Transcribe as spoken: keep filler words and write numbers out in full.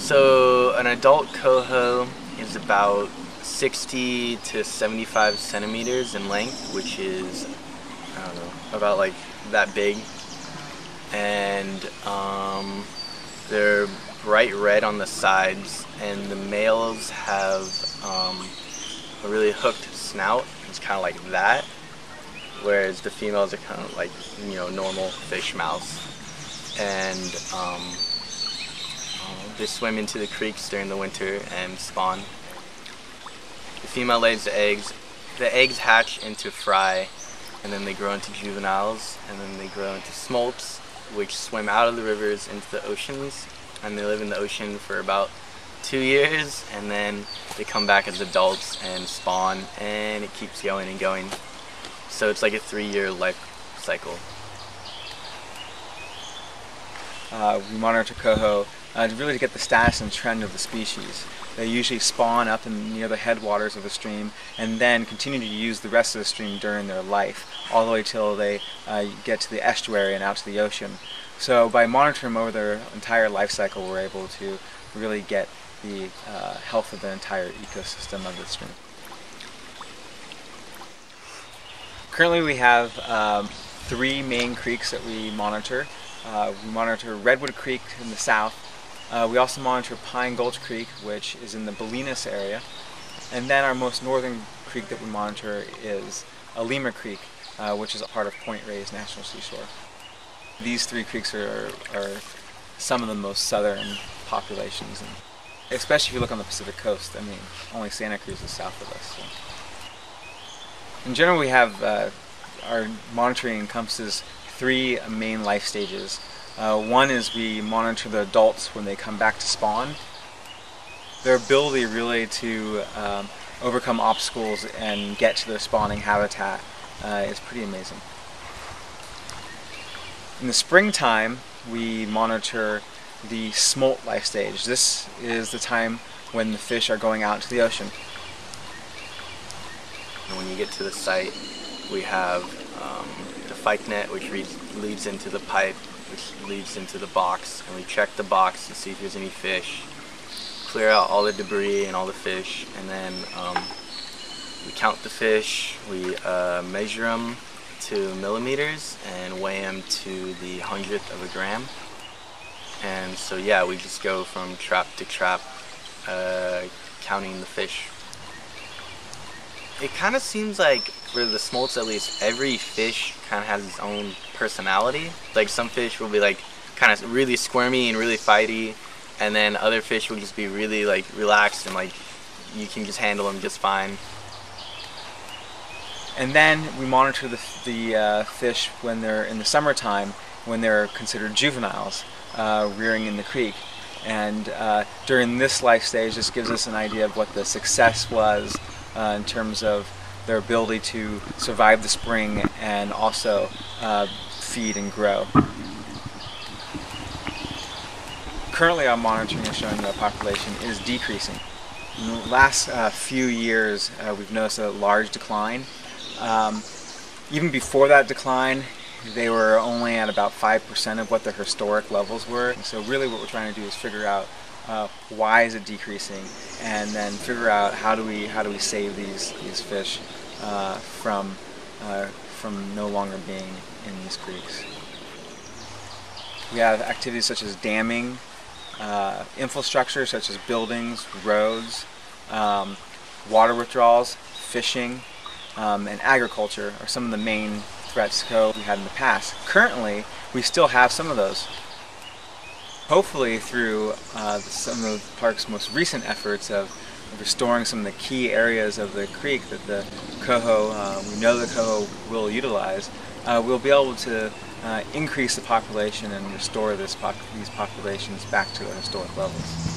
So an adult coho is about sixty to seventy-five centimeters in length, which is, I don't know, about like that big. And um, they're bright red on the sides, and the males have um, a really hooked snout. It's kind of like that, whereas the females are kind of like, you know, normal fish mouths. And um, uh, they swim into the creeks during the winter and spawn. The female lays the eggs. The eggs hatch into fry, and then they grow into juveniles, and then they grow into smolts, which swim out of the rivers into the oceans, and they live in the ocean for about two years, and then they come back as adults and spawn, and it keeps going and going. So it's like a three-year life cycle. Uh, we monitor coho uh, to really get the status and trend of the species. They usually spawn up in near the headwaters of the stream and then continue to use the rest of the stream during their life, all the way till they uh, get to the estuary and out to the ocean. So by monitoring them over their entire life cycle, we're able to really get the uh, health of the entire ecosystem of the stream. Currently we have um, three main creeks that we monitor. Uh, we monitor Redwood Creek in the south. Uh, we also monitor Pine Gulch Creek, which is in the Bolinas area. And then our most northern creek that we monitor is Alima Creek, uh, which is a part of Point Reyes National Seashore. These three creeks are, are some of the most southern populations, and especially if you look on the Pacific coast. I mean, only Santa Cruz is south of us. So. In general, we have uh, our monitoring encompasses three main life stages. Uh, one is we monitor the adults when they come back to spawn. Their ability really to um, overcome obstacles and get to their spawning habitat uh, is pretty amazing. In the springtime, we monitor the smolt life stage. This is the time when the fish are going out to the ocean. And when you get to the site, we have um, the fyke net, which leads into the pipe, which leads into the box, and we check the box to see if there's any fish, clear out all the debris and all the fish, and then um, we count the fish, we uh, measure them to millimeters and weigh them to the hundredth of a gram. And so yeah, we just go from trap to trap, uh, counting the fish. It kind of seems like, for the smolts at least, every fish kind of has its own personality. Like some fish will be like kind of really squirmy and really fighty, and then other fish will just be really like relaxed and like you can just handle them just fine. And then we monitor the, the uh, fish when they're in the summertime, when they're considered juveniles, uh, rearing in the creek. And uh, during this life stage, this gives us an idea of what the success was uh, in terms of their ability to survive the spring and also uh, feed and grow. Currently our monitoring is showing the population is decreasing. In the last uh, few years uh, we've noticed a large decline. Um, even before that decline, they were only at about five percent of what their historic levels were. So really what we're trying to do is figure out uh, why is it decreasing, and then figure out how do we how do we save these these fish uh, from uh, from no longer being in these creeks. We have activities such as damming, uh, infrastructure such as buildings, roads, um, water withdrawals, fishing, um, and agriculture are some of the main threats we had in the past. Currently, we still have some of those. Hopefully through uh, some of the park's most recent efforts of restoring some of the key areas of the creek that the coho, uh, we know the coho will utilize, uh, we'll be able to uh, increase the population and restore this pop these populations back to their historic levels.